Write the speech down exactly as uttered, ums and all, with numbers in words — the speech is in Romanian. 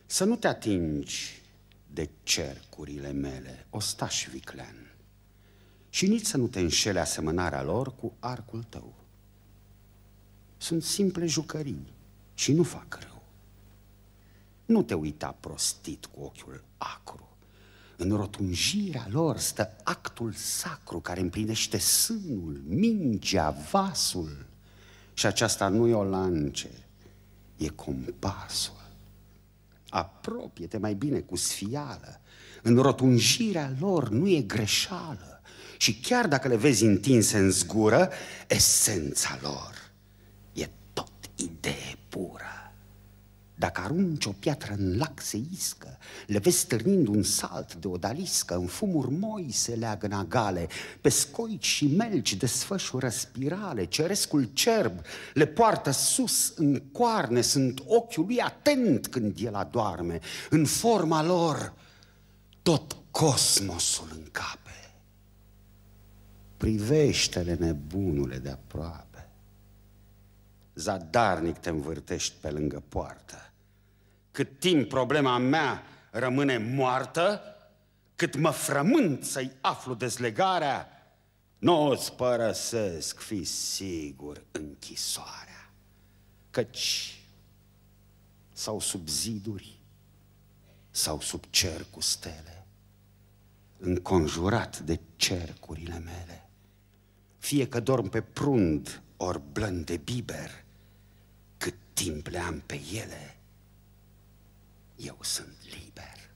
Să nu te atingi de cercurile mele, ostaș viclean, și nici să nu te înșele asemănarea lor cu arcul tău. Sunt simple jucării și nu fac rău. Nu te uita prostit cu ochiul acru. În rotunjirea lor stă actul sacru care împlinește sânul, mingea, vasul. Și aceasta nu e o lance, e compasul. Apropie-te mai bine cu sfială. În rotunjirea lor nu e greșeală. Și chiar dacă le vezi întinse în zgură, esența lor e tot idee pură. Dacă arunci o piatră în lac se iscă, le vezi stârnind un salt de odaliscă, în fumuri moi se leagă în agale, pe scoici și melci desfășură spirale, cerescul cerb le poartă sus în coarne, sunt ochiul lui atent când el adorme, în forma lor tot cosmosul încape. Privește-le, nebunule, de aproape. Zadarnic te învârtești pe lângă poartă. Cât timp problema mea rămâne moartă, cât mă frământ să-i aflu dezlegarea, n-o-ți părăsesc, fi sigur, închisoarea. Căci sau sub ziduri, sau sub cer cu stele, înconjurat de cercurile mele, fie că dorm pe prund ori blând de biber, cât timp le am pe ele, eu sunt liber.